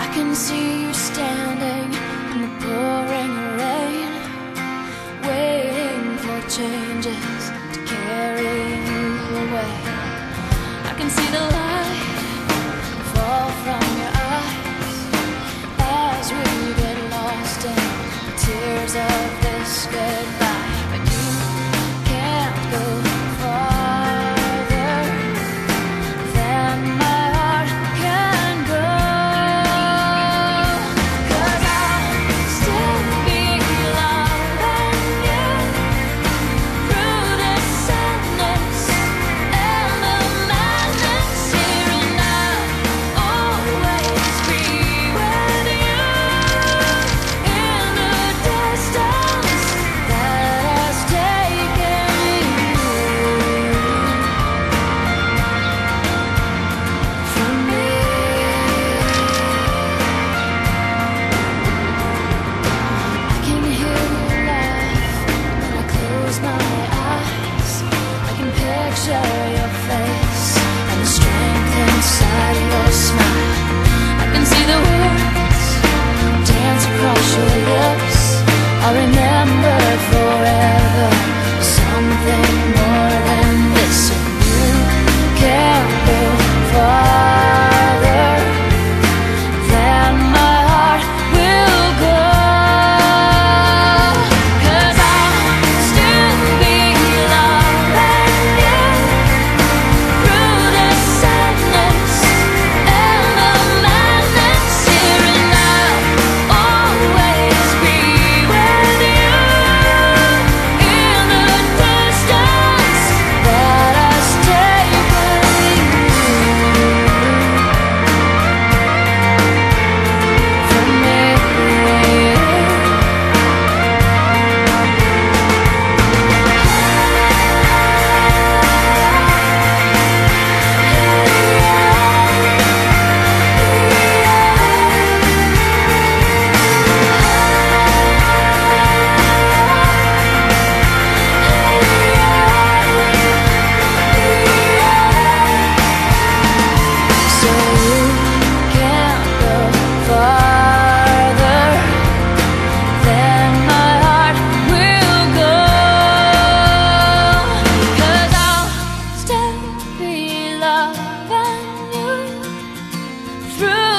I can see you standing in the pouring rain, waiting for changes to carry you away. I can see the light fall from your eyes as we get lost in the tears of this goodbye. But you can't go farther than my heart can go. 'Cause I'll still be loving you through the sadness and the madness here, and I'll always be with you in the distance that has taken you from me. I can hear you laugh when I close my eyes. I can picture your face and the strength inside your smile. I can see the words dance across your lips. I'll remember forever something more than this. And you can't go farther than my heart will go. 'Cause I'll still be loving you through the sadness and the madness here, and I'll always be with you in the distance that has taken you from me. So you can't go farther than my heart will go. 'Cause I'll still be loving you through